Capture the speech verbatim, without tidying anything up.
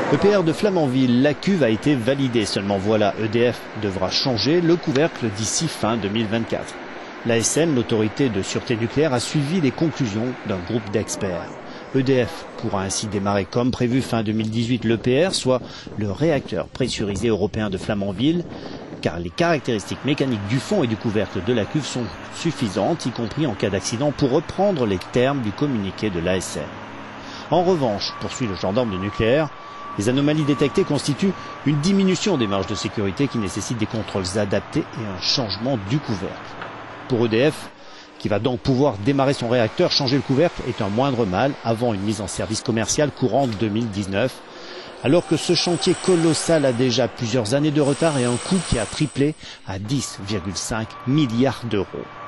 E P R de Flamanville, la cuve a été validée. Seulement voilà, E D F devra changer le couvercle d'ici fin deux mille vingt-quatre. L'A S N, l'autorité de sûreté nucléaire, a suivi les conclusions d'un groupe d'experts. E D F pourra ainsi démarrer comme prévu fin deux mille dix-huit l'E P R, soit le réacteur pressurisé européen de Flamanville, car les caractéristiques mécaniques du fond et du couvercle de la cuve sont suffisantes, y compris en cas d'accident, pour reprendre les termes du communiqué de l'A S N. En revanche, poursuit le gendarme de nucléaire, les anomalies détectées constituent une diminution des marges de sécurité qui nécessite des contrôles adaptés et un changement du couvercle. Pour E D F, qui va donc pouvoir démarrer son réacteur, changer le couvercle est un moindre mal avant une mise en service commerciale courante deux mille dix-neuf, alors que ce chantier colossal a déjà plusieurs années de retard et un coût qui a triplé à dix virgule cinq milliards d'euros.